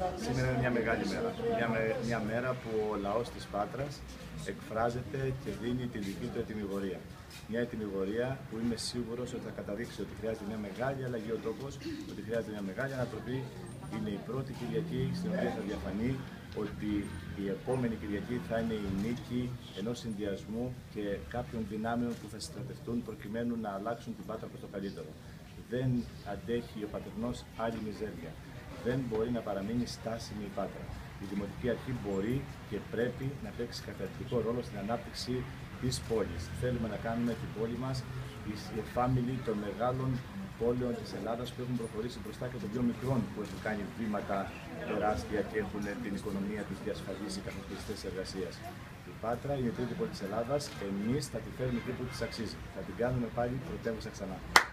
Σήμερα είναι μια μεγάλη μέρα. Μια μέρα που ο λαός της Πάτρας εκφράζεται και δίνει τη δική του ετυμηγορία. Μια ετυμηγορία που είμαι σίγουρος ότι θα καταδείξει ότι χρειάζεται μια μεγάλη αλλαγή ο τόπος, ότι χρειάζεται μια μεγάλη ανατροπή. Είναι η πρώτη Κυριακή στην οποία θα διαφανεί ότι η επόμενη Κυριακή θα είναι η νίκη ενός συνδυασμού και κάποιων δυνάμεων που θα συστρατευτούν προκειμένου να αλλάξουν την Πάτρα προς το καλύτερο. Δεν αντέχει ο Πατερνός άλλη μιζέρια. Δεν μπορεί να παραμείνει στάσιμη η Πάτρα. Η Δημοτική Αρχή μπορεί και πρέπει να παίξει καθοριστικό ρόλο στην ανάπτυξη της πόλης. Θέλουμε να κάνουμε την πόλη μας η family των μεγάλων πόλεων της Ελλάδας που έχουν προχωρήσει μπροστά και των πιο μικρών που έχουν κάνει βήματα τεράστια και έχουν την οικονομία τους διασφαλίσει καθώς και τις θέσεις εργασίας. Η Πάτρα είναι η τρίτη πόλη της Ελλάδας. Εμείς θα τη φέρουμε εκεί που της αξίζει. Θα την κάνουμε πάλι πρωτεύουσα ξανά.